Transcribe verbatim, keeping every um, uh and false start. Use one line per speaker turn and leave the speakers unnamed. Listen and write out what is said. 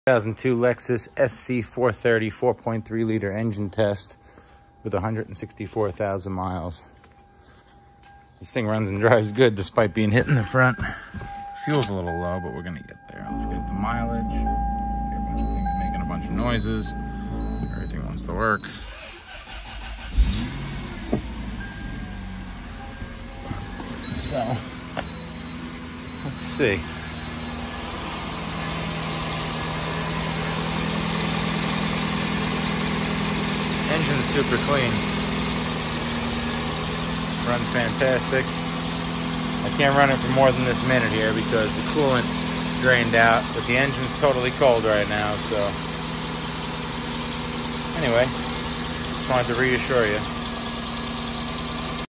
two thousand two Lexus S C four thirty four point three liter engine test with one hundred sixty-four thousand miles. This thing runs and drives good despite being hit in the front. Fuel's a little low, but we're gonna get there. Let's get the mileage. Get a bunch of things making a bunch of noises. Everything wants to work. So, let's see. Engine's super clean. Runs fantastic. I can't run it for more than this minute here because the coolant drained out, but the engine's totally cold right now, so anyway, just wanted to reassure you.